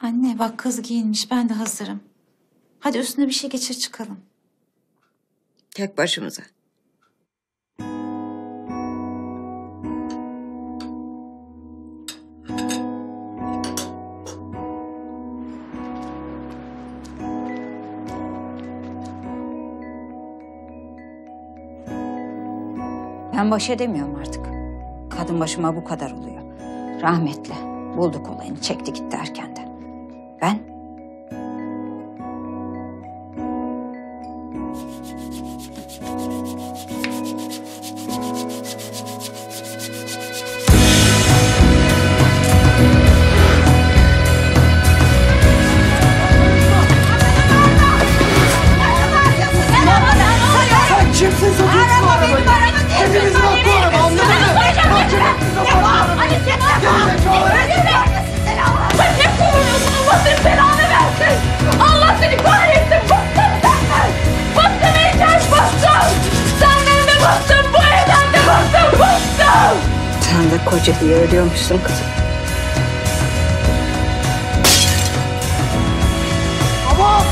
Anne bak kız giyinmiş, ben de hazırım. Hadi üstüne bir şey geçir çıkalım. Tek başımıza. Ben baş edemiyorum artık. Kadın başıma bu kadar oluyor. Rahmetli. Bulduk olayını, çekti gitti erkenden. Ben? Sen kimsin sokuyorsun arabayı? Hepimizin hakkı var ama anladın mı? Mahkeme bize bağlı. Sen ne kullanıyorsun? Allah senin belanı versin! Allah seni kahretsin! Bıktım senden! Bıktım Ecel, bıktım! Senden de bıktım, bu evden de bıktım, bıktım! Sen de koca diye ölüyormuşsun kızım. Baba!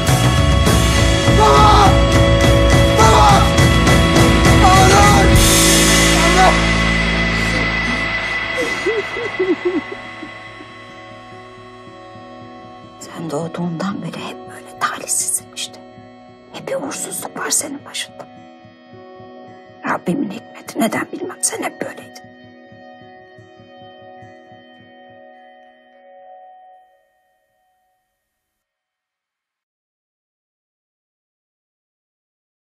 Baba! Baba! Allah! Allah! Sen doğduğundan beri hep böyle talihsizsin işte. Hep bir uğursuzluk var senin başında. Rabbimin hikmeti neden bilmem, sen hep böyleydin.